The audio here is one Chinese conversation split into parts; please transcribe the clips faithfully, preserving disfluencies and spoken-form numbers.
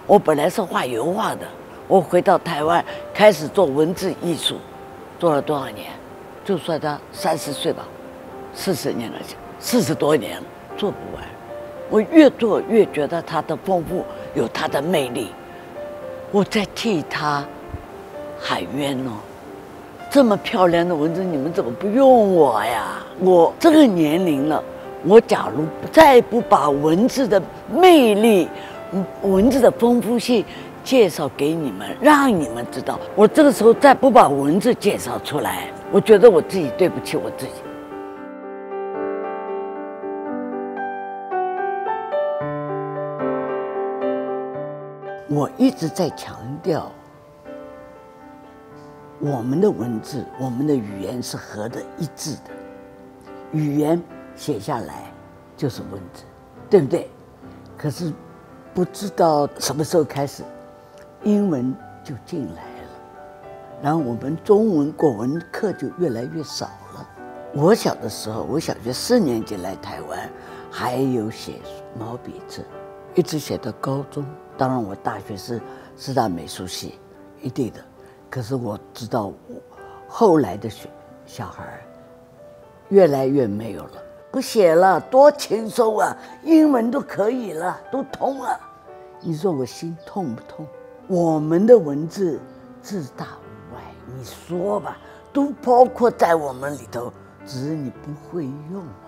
我本来是画油画的，我回到台湾开始做文字艺术，做了多少年？就算他三十岁吧，四十年了，四十多年做不完。我越做越觉得它的丰富有它的魅力。我在替他喊冤哦，这么漂亮的文字，你们怎么不用我呀？我这个年龄了，我假如再不把文字的魅力、文字的丰富性介绍给你们，让你们知道，我这个时候再不把文字介绍出来，我觉得我自己对不起我自己。我一直在强调，我们的文字、我们的语言是合的一致的，语言写下来就是文字，对不对？可是不知道什么时候开始，英文就进来了，然后我们中文国文课就越来越少了。我小的时候，我小学四年级来台湾，还有写毛笔字，一直写到高中。当然，我大学是师大美术系，一定的。可是我知道，我后来的学小孩越来越没有了，不写了，多轻松啊！英文都可以了，都通了。你说我心痛不痛？我们的文字自大无外，你说吧，都包括在我们里头，只是你不会用啊。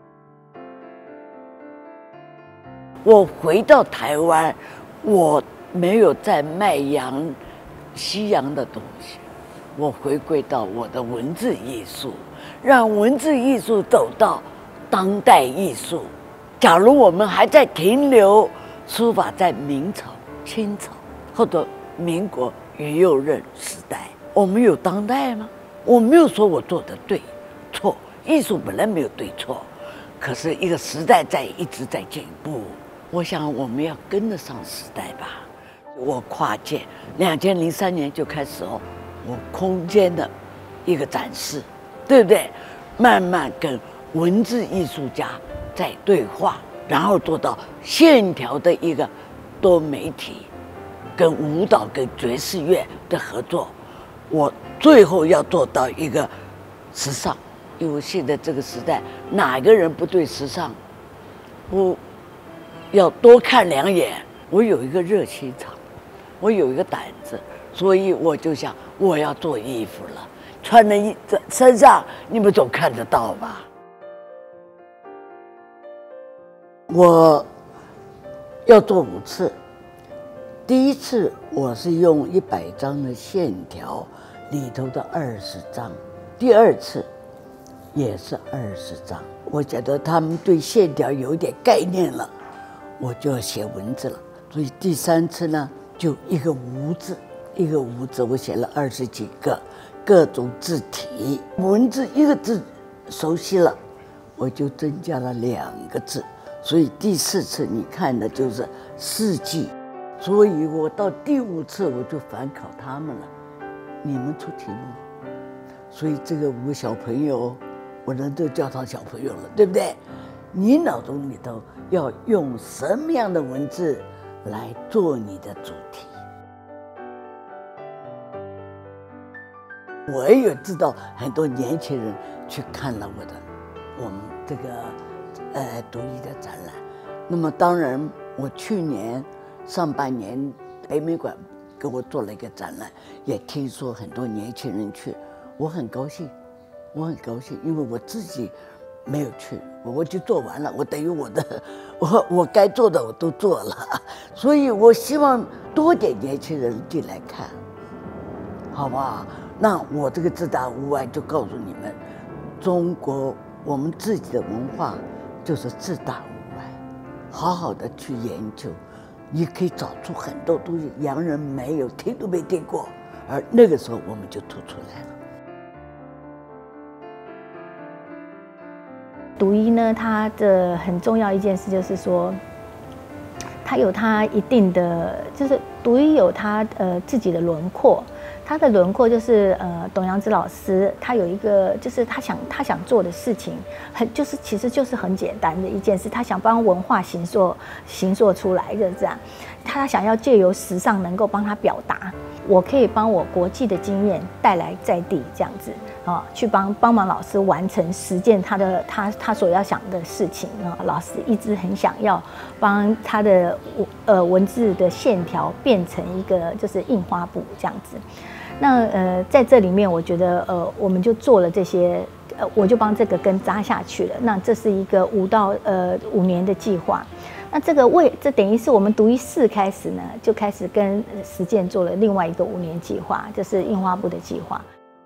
我回到台湾。我没有在卖洋、西洋的东西，我回归到我的文字艺术，让文字艺术走到当代艺术。假如我们还在停留书法在明朝、清朝或者民国于右任时代，我们有当代吗？我没有说我做的对错，艺术本来没有对错，可是一个时代在一直在进步。我想我们要跟得上时代吧。我跨界，两千零三年就开始哦，我空间的一个展示，对不对？慢慢跟文字艺术家在对话，然后做到线条的一个多媒体，跟舞蹈跟爵士乐的合作。我最后要做到一个时尚，因为现在这个时代，哪个人不对时尚不？要多看两眼。我有一个热心肠，我有一个胆子，所以我就想我要做衣服了，穿在衣身上，你们总看得到吧？我要做五次，第一次我是用一百张的线条里头的二十张，第二次也是二十张。我觉得他们对线条有一点概念了。我就要写文字了，所以第三次呢，就一个无字，一个无字，我写了二十几个各种字体，文字一个字熟悉了，我就增加了两个字，所以第四次你看的就是四季，所以我到第五次我就反考他们了，你们出题目，所以这个五个小朋友，我人都叫他小朋友了，对不对？你脑中里头要用什么样的文字来做你的主题？我也知道很多年轻人去看了我的我们这个呃独一的展览。那么当然，我去年上半年北美馆给我做了一个展览，也听说很多年轻人去，我很高兴，我很高兴，因为我自己没有去，我就做完了，我等于我的，我我该做的我都做了，所以我希望多点年轻人进来看，好不好？那我这个自大无外就告诉你们，中国我们自己的文化就是自大无外，好好的去研究，你可以找出很多东西洋人没有听都没听过，而那个时候我们就突出来了。 独一呢，它的很重要一件事就是说， 它有它一定的，就是独一有它呃自己的轮廓。它的轮廓就是呃，董阳之老师他有一个，就是他想他想做的事情，很就是其实就是很简单的一件事，他想帮文化形塑形塑出来，就是这样。他想要借由时尚能够帮他表达，我可以帮我国际的经验带来在地这样子啊，去帮帮忙老师完成实践他的他他所要想的事情啊。老师一直很想要帮他的呃文字的线条变成一个就是印花布这样子。那呃，在这里面，我觉得呃，我们就做了这些，呃，我就帮这个根扎下去了。那这是一个五到呃五年的计划。那这个为这等于是我们读一四开始呢，就开始跟实践做了另外一个五年计划，就是印花布的计划。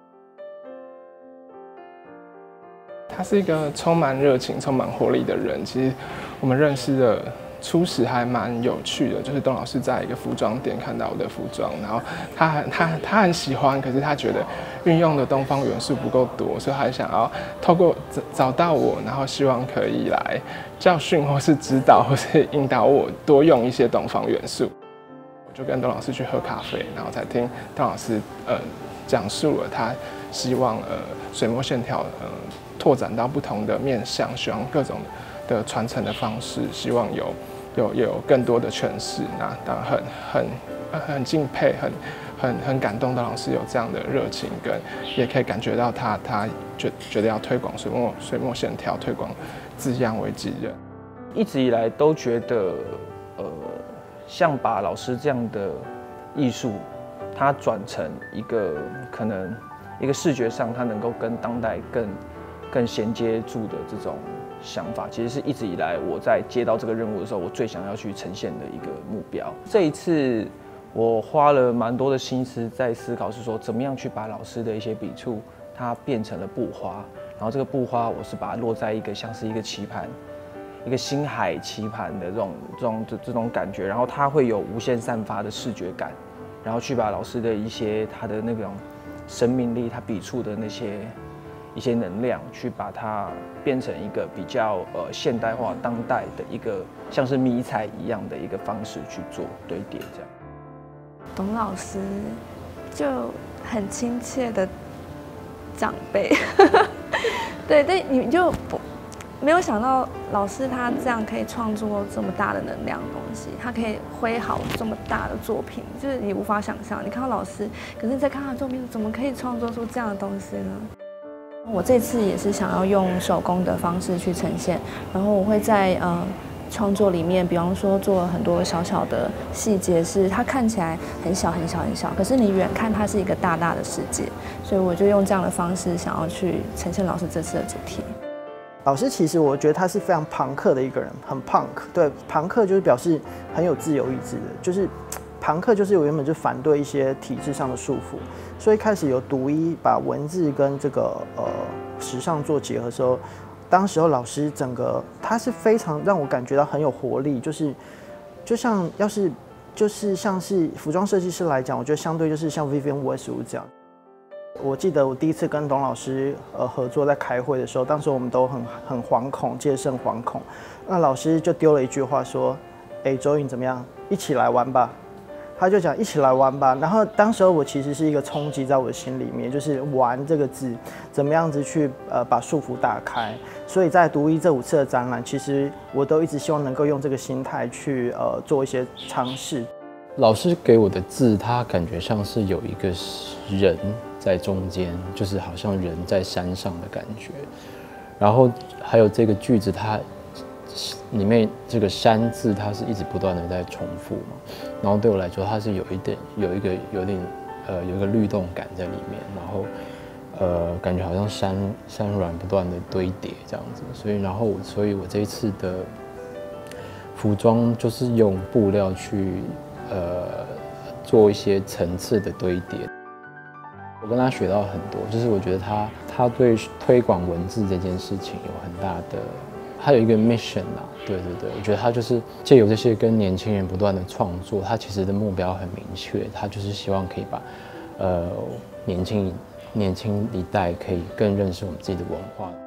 他是一个充满热情、充满活力的人。其实我们认识的初始还蛮有趣的，就是董老师在一个服装店看到我的服装，然后他很他他很喜欢，可是他觉得运用的东方元素不够多，所以他想要透过找找到我，然后希望可以来教训或是指导或是引导我多用一些东方元素。我就跟董老师去喝咖啡，然后才听董老师呃讲述了他希望呃水墨线条呃拓展到不同的面向，希望各种的传承的方式，希望有有有更多的诠释。那当然很很很敬佩，很很很感动的老师有这样的热情，跟也可以感觉到他他觉觉得要推广水墨水墨线条，推广字样为己任。 一直以来都觉得，呃，像把老师这样的艺术，它转成一个可能一个视觉上，它能够跟当代更更衔接住的这种想法，其实是一直以来我在接到这个任务的时候，我最想要去呈现的一个目标。这一次我花了蛮多的心思在思考，是说怎么样去把老师的一些笔触，它变成了布花。然后这个布花，我是把它落在一个像是一个棋盘，一个星海棋盘的这种这种这这种感觉，然后它会有无限散发的视觉感，然后去把老师的一些他的那种生命力，他笔触的那些一些能量，去把它变成一个比较呃现代化、当代的一个像是迷彩一样的一个方式去做堆叠，这样。 董老师就很亲切的长辈，对对，你就不没有想到老师他这样可以创作这么大的能量的东西，他可以挥毫这么大的作品，就是你无法想象。你看到老师，可是你再看他的作品，怎么可以创作出这样的东西呢？我这次也是想要用手工的方式去呈现，然后我会在呃创作里面，比方说做了很多小小的细节，是它看起来很小很小很小，可是你远看它是一个大大的世界，所以我就用这样的方式想要去呈现老师这次的主题。 老师其实我觉得他是非常朋克的一个人，很 punk。对，朋克就是表示很有自由意志的，就是朋克就是我原本就反对一些体制上的束缚，所以开始有独一把文字跟这个呃时尚做结合的时候，当时候老师整个他是非常让我感觉到很有活力，就是就像要是就是像是服装设计师来讲，我觉得相对就是像 Vivienne Westwood 这样。我记得我第一次跟董老师呃合作在开会的时候，当时我们都很很惶恐，戒慎惶恐。那老师就丢了一句话说：“哎，周颖怎么样？一起来玩吧。”他就讲一起来玩吧。然后当时候我其实是一个冲击在我的心里面，就是玩这个字怎么样子去呃把束缚打开。所以在独一这五次的展览，其实我都一直希望能够用这个心态去呃做一些尝试。 老师给我的字，他感觉像是有一个人在中间，就是好像人在山上的感觉。然后还有这个句子，它里面这个山字，它是一直不断的在重复嘛。然后对我来说，它是有一点有一个有点呃有一个律动感在里面。然后呃感觉好像山山峦不断的堆叠这样子。所以然后所以我这一次的服装就是用布料去呃做一些层次的堆叠。我跟他学到很多，就是我觉得他他对推广文字这件事情有很大的，他有一个 mission 啊，对对对，我觉得他就是借由这些跟年轻人不断的创作，他其实的目标很明确，他就是希望可以把呃年轻年轻一代可以更认识我们自己的文化。